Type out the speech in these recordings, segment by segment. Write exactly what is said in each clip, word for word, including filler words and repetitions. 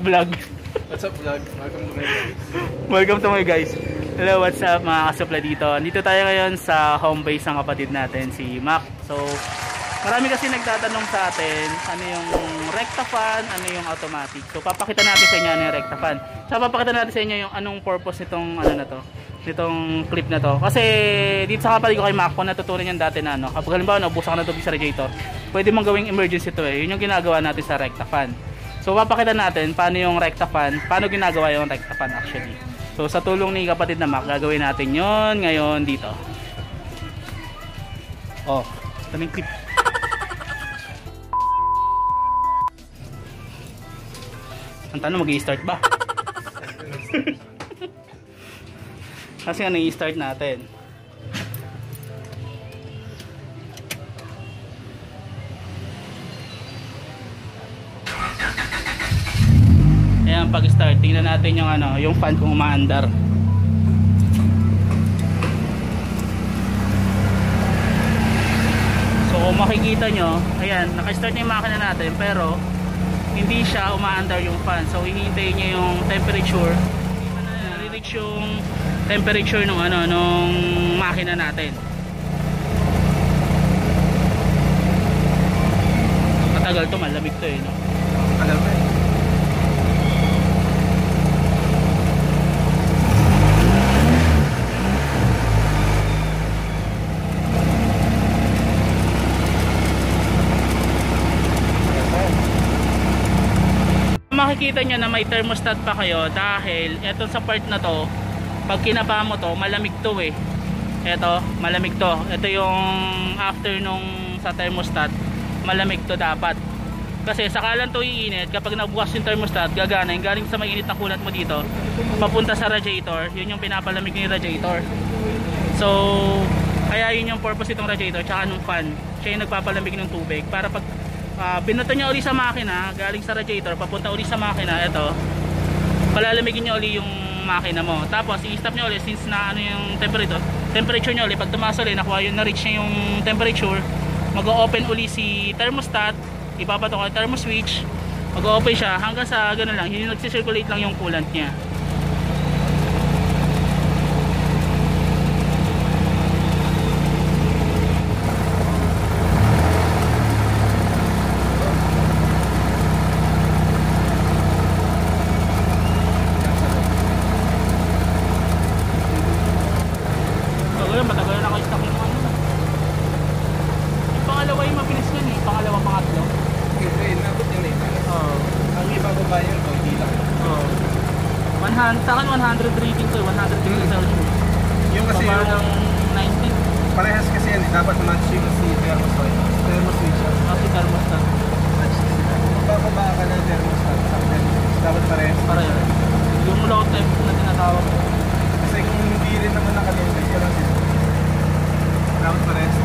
vlog. What's up vlog? Welcome to my guys. Welcome to my guys. Hello, what's up mga kasupla dito. Dito tayo ngayon sa home base ng kapatid natin, si Mac. So, marami kasi nagtatanong sa atin, ano yung Rekta Fan, ano yung automatic. So, papakita natin sa inyo ano yung Rekta Fan. So, papakita natin sa inyo yung anong purpose nitong ano na to, nitong clip na to. Kasi dito sa kapatid ko kay Mac, kung natutunan yan dati na ano, kapag halimbawa naubusan ka na tubig sa radiator, pwede mong gawing emergency to eh. Yun yung ginagawa natin sa Rekta Fan. So, papakita natin paano yung Rekta Fan, paano ginagawa yung Rekta Fan actually. So, sa tulong ni kapatid na Mac, gagawin natin yon ngayon dito. Oh, ito yung clip. Ang tanong, mag-i-start ba? Kasi ano i-start natin? Ayan, pag-start, tingnan natin yung ano, yung fan kung umaandar. So kung makikita nyo, ayan, naka-start na yung makina natin pero hindi siya umaandar yung fan. So hinihintay niya yung temperature. Hindi pa na-reach yung temperature nung ano, nung makina natin. Matagal to, malamig to eh, no? Malamig. Makikita nyo na may thermostat pa kayo dahil eto sa part na to, pag kinapa mo to, malamig to eh. Eto, malamig to. Ito yung after nung sa thermostat, malamig to dapat. Kasi sakalan to iinit, kapag nabukas yung thermostat, gagana yung galing sa mainit na kulat mo dito, papunta sa radiator, yun yung pinapalamig ni radiator. So, kaya yun yung purpose itong radiator, tsaka nung fan. Siya yung nagpapalamig ng tubig para pag Uh, binato niya uli sa makina, galing sa radiator, papunta uli sa makina, ito, palalamigin niya uli yung makina mo. Tapos, i-stop niya uli since na ano yung temperature, temperature niya uli. Pag tumaas uli, nakuha yun, na-reach niya yung temperature, mag-o-open uli si thermostat, ipapato ko yung thermo switch, mag-o-open siya, hanggang sa gano'n lang, yun nagsisirculate lang yung coolant niya. Matagal na ako stock yung ano. Yung pangalawa yung mabilis yun eh. Pangalawa, pangatlo. Okay, nabot yun eh. Oo. Ang iba ko ba yun? Hindi lang. Oo. Sa akin one hundred rating to. one hundred rating Celsius. Yung kasi Pababa yung ng ninety. Parehas kasi yan eh. Dapat match yung si thermostat. Thermostat. Oh, si thermostat. Match kasi. Bababa ka ng thermostat. Dapat parehas. Parehas. Yung low temp na tinatawag. Kasi kung hindi rin naman nakalimutan ka lang siya. Dapat parehas.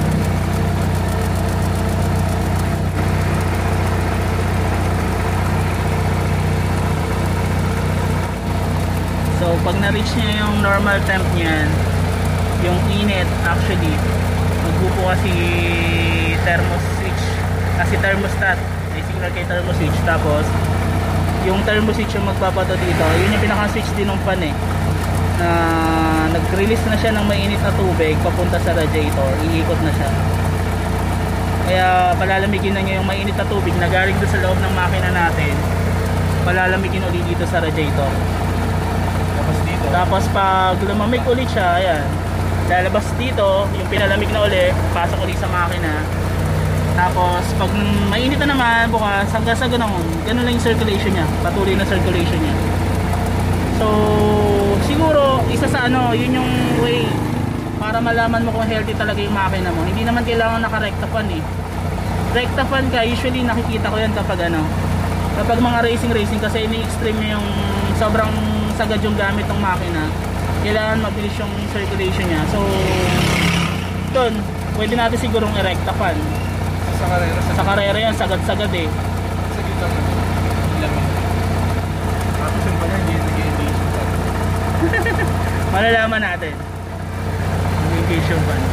So pag na-reach niya yung normal temp niyan, yung init actually, magbubo kasi thermo switch, kasi thermostat, may signal kay thermo switch, tapos yung thermo switch yung magpapato dito, yun yung pinaka-switch din ng fan eh. Na nag-release na siya ng mainit na tubig papunta sa radiator, iikot na siya. Kaya palalamigin na niya yung mainit na tubig na galing doon sa loob ng makina natin, palalamigin ulit dito sa radiator. Tapos dito. Tapos pag lumamig ulit siya, ayan, lalabas dito, yung pinalamig na ulit, pasok ulit sa makina. Tapos pag mainit na naman bukas, hanggang sa ganun, ganun lang yung circulation niya, patuloy na circulation niya. So siguro isa sa ano, yun yung way para malaman mo kung healthy talaga yung makina mo. Hindi naman kailangan naka-Rekta Fan eh. Rekta Fan ka, usually nakikita ko yan kapag ano, kapag mga racing racing kasi ini-extreme niya yung sobrang sagad yung gamit ng makina, kailangan mabilis yung circulation niya. So doon, pwede natin sigurong i-Rekta Fan. Sa karera. Sa karera yan, sagad-sagad eh. Sa dito na. Ilang. Tapos yung pala, hindi nag-engage. Malalaman natin. Engage yung fan.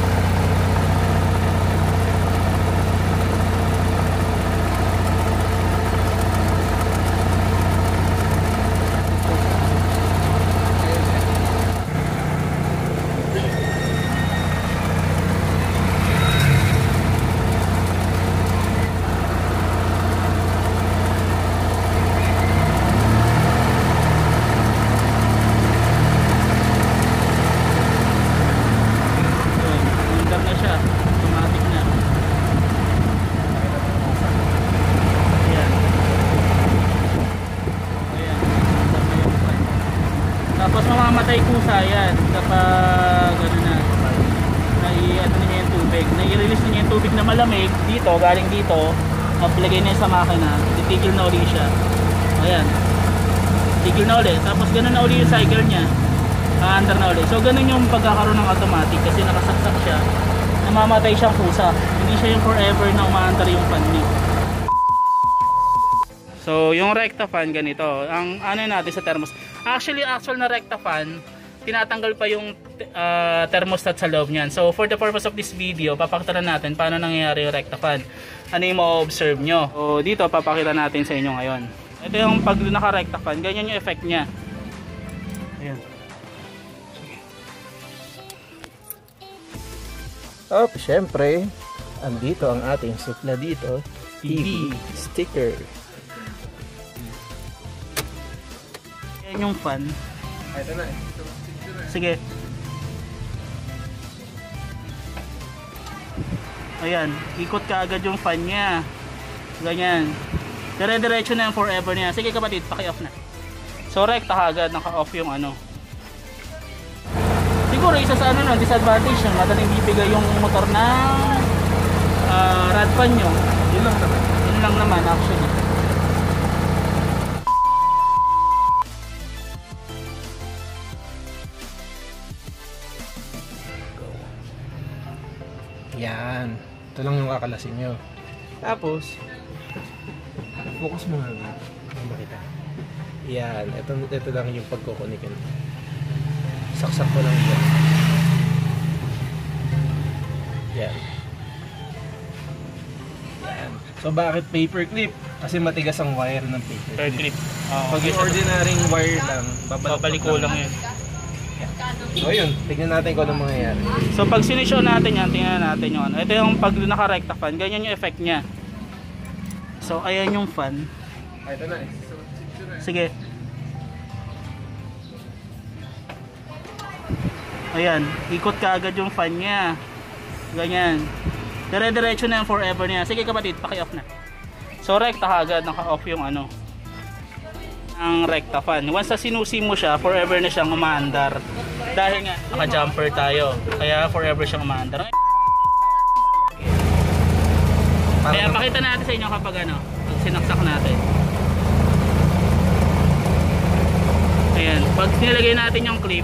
namamatay kusa yan kapag ano na, nai ano na niya yung tubig, nai-release na niya yung tubig na malamig dito, galing dito, maglagay na sa makina, titigil na uli siya. Ayan, tigil na uli, tapos ganun na uli yung cycle niya, uh, under na uli. So ganun yung pagkakaroon ng automatic kasi nakasaksak siya, namamatay siyang kusa, hindi siya yung forever na umaandar yung fan niya. So yung Rekta Fan ganito, ang ano natin sa thermos, actually actual na Rekta Fan, tinatanggal pa yung uh, thermostat sa loob niyan. So for the purpose of this video, papakita natin paano nangyayari yung Rekta Fan, ano yung ma-observe nyo. So dito papakita natin sa inyo ngayon. Ito yung pag naka-Rekta Fan, ganyan yung effect niya. Ayan. Oh, syempre, andito ang ating supla dito, T V sticker. Yan yung fan. Ito na. Sige. Ayan, ikot ka agad yung fan niya. Ganyan. Dire-diretso na yung forever niya. Sige kapatid, paki-off na. So rekta ka agad, naka-off yung ano. Siguro isa sa ano no, disadvantage yun, madaling bibigay yung motor na uh, rad fan nyo. Yun lang naman. Yun lang naman actually. Yan. Ito lang yung kakalasin nyo. Tapos, focus mo nga. Hindi makita. Yan. Ito, ito lang yung pagkukunikin. Saksak ko lang yan. Yan. Yan. So, bakit paperclip? Kasi matigas ang wire ng paperclip. Clip. Uh, Pag yung ordinaryong wire lang, babalik ko lang yan. So yun, tignan natin kung anong mangyayari. So pag sinishow natin yan, tingnan natin yung ano. Ito yung pag naka-Rekta Fan, ganyan yung effect niya. So ayan yung fan. Ito na eh. Sige. Ayan, ikot ka agad yung fan niya. Ganyan. Dire-diretso na yung forever niya. Sige kapatid, paki-off na. So rekta ka agad, naka-off yung ano, ang Rekta Fan. Once na sinusi mo siya, forever na siyang umaandar. Dahil nga, naka-jumper tayo. Kaya forever siyang umaandar. Kaya pakita natin sa inyo kapag ano, pag sinaksak natin. Ayan, pag nilagay natin yung clip,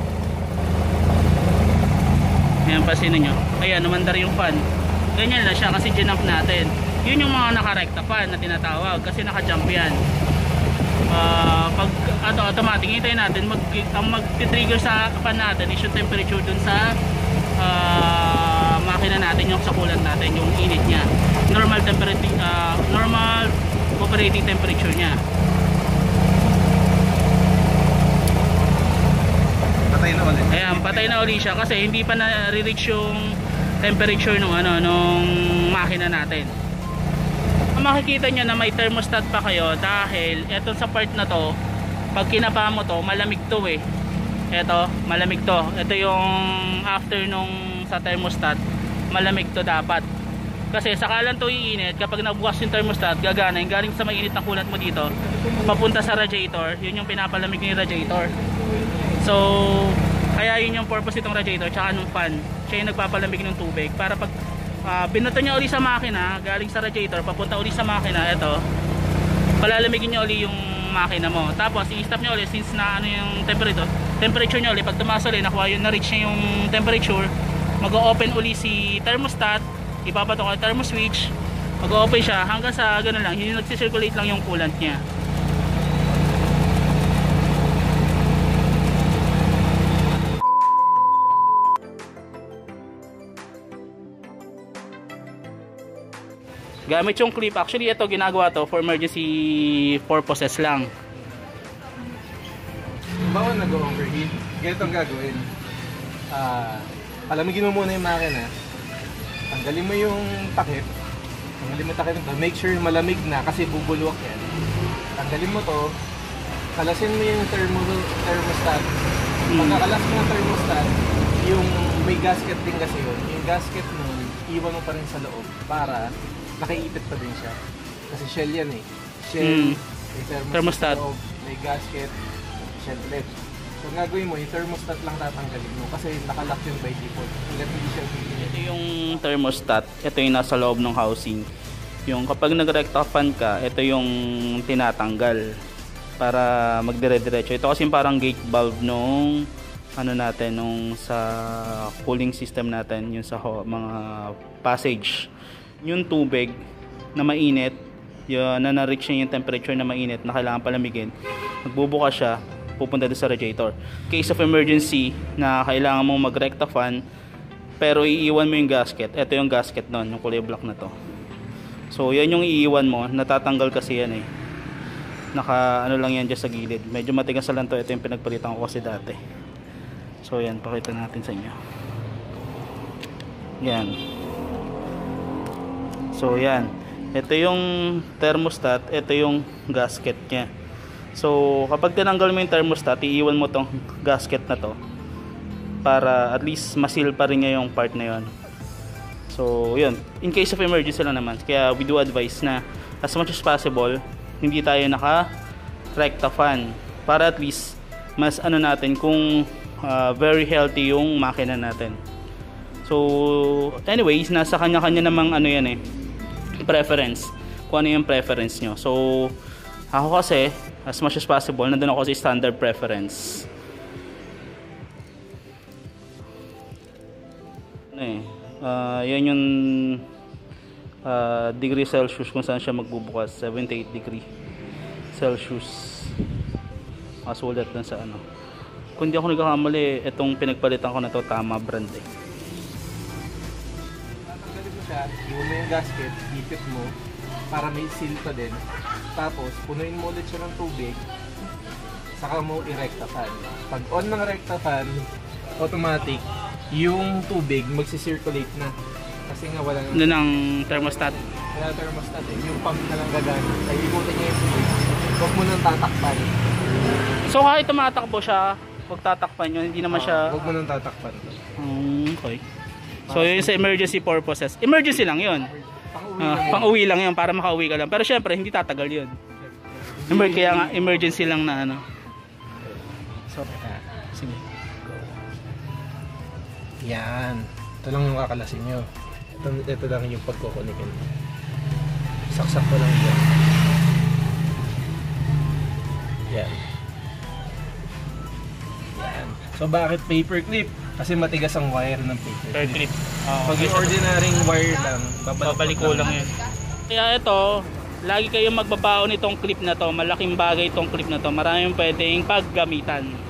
ayan, pasinin nyo. Ayan, umandar yung fan. Ganyan na siya kasi ginamp natin. Yun yung mga naka-Rekta Fan na tinatawag kasi naka-jump yan. Uh, pag ano, automatic, hintayin natin mag, ang mag-trigger sa fan natin is yung temperature dun sa uh, makina natin, yung sa coolant natin, yung init nya, normal temperature, uh, normal operating temperature nya. Patay na ulit. Ayan, patay na ulit siya kasi hindi pa na-reach yung temperature nung ano, nung makina natin. Makikita nyo na may thermostat pa kayo dahil eto sa part na to, pag kinapa mo to, malamig to eh. Eto, malamig to. Ito yung after nung sa thermostat, malamig to dapat. Kasi sakalan to iinit, kapag nabukas yung thermostat, gagana yung galing sa mainit na coolant mo dito, papunta sa radiator, yun yung pinapalamig ng radiator. So, kaya yun yung purpose itong radiator, tsaka nung fan. Siya yung nagpapalamig ng tubig para pag Uh, binato niya uli sa makina, galing sa radiator, papunta uli sa makina, ito, palalamigin niya uli yung makina mo. Tapos, i-stop niya uli since na ano yung temperature, temperature niya uli, pag tumaas uli, nakuha yun, na-reach niya yung temperature, mag-o-open uli si thermostat, ipapato ko yung thermo switch, mag-o-open siya, hanggang sa gano'n lang, hindi nagsisirculate lang yung coolant niya. Gamit yung clip, actually ito ginagawa to for emergency purposes lang. Bawa nag-overheat, ganito ang gagawin. Uh, palamigin mo muna yung makina, tanggalin mo yung takip, tanggalin mo takip ito, make sure malamig na kasi bubulwak yan. Tanggalin mo to, kalasin mo yung thermo, thermostat. Pag nakalas mo yung thermostat, yung may gasket din kasi yun, yung gasket nun, iwan mo pa rin sa loob para nakaipit pa din siya. Kasi shell yan eh. Shell, mm. may thermostat, thermostat. Loob, may gasket, shell ulit. So ang gagawin mo, yung thermostat lang tatanggalin mo kasi nakalock yun by default. Hanggat hindi siya pinili. Ito yung thermostat, ito yung nasa loob ng housing. Yung kapag nag-Rekta Fan ka, ito yung tinatanggal para magdire-diretso. Ito kasi parang gate valve nung ano natin, nung sa cooling system natin, yung sa mga passage. Yung tubig na mainit, yung na na-reach niya yung temperature na mainit na kailangan palamigin, magbubukas siya, pupunta doon sa radiator. Case of emergency na kailangan mong mag-Rekta Fan pero iiwan mo yung gasket, ito yung gasket nun, yung kulay black na to. So yan yung iiwan mo, natatanggal kasi yan eh, naka ano lang yan dyan sa gilid, medyo matigas lang to. Ito yung pinagpalitan ko kasi dati. So yan, pakita natin sa inyo. Yan. So yan, ito yung thermostat, ito yung gasket nya. So kapag tinanggal mo yung thermostat, iiwan mo tong gasket na to para at least masil pa rin niya yung part na yon. So yun, in case of emergency lang naman, kaya we do advise na as much as possible hindi tayo naka Rekta Fan para at least mas ano natin kung uh, very healthy yung makina natin. So anyways, nasa kanya-kanya namang ano yan eh, preference, kung ano yung preference nyo. So ako kasi as much as possible nandun ako sa standard preference. Ano eh, uh, yan yung uh, degree Celsius kung saan siya magbubukas, seventy-eight degree Celsius. Masulat lang sa ano. Kung di ako nagkakamali, itong pinagpalitan ko na to tama brand eh. Tatanggalin mo siya, iwan mo yung gasket, ipit mo para may seal pa din. Tapos punuin mo ulit siya ng tubig, saka mo i-Rekta Fan. Pag on ng Rekta Fan, automatic yung tubig magsi-circulate na kasi nga wala nang Doon ang thermostat. wala thermostat eh. Yung pump na lang gagana, kaya ikutin niya yung tubig, huwag mo nang tatakpan. So kahit tumatakbo siya, huwag tatakpan yun, hindi naman uh, siya huwag mo nang tatakpan. um, okay. So yun sa emergency purposes, emergency lang yun. Pang-uwi Uh, lang pang uwi lang yun, para makauwi ka lang. Pero syempre hindi tatagal yun. Emer kaya nga emergency lang na ano. So sige. Yan. Ito lang yung kakalasin nyo. Ito, ito lang yung pagkukunikin. Saksak ko lang yan. Yan. Yan. So bakit paperclip? Kasi matigas ang wire ng paperclip. Paper clip. Uh, Pag yung ordinaryong wire lang, babalik, babalik ko lang yun. Kaya ito, lagi kayong magbabaon itong clip na to. Malaking bagay itong clip na to. Maraming pwedeng paggamitan.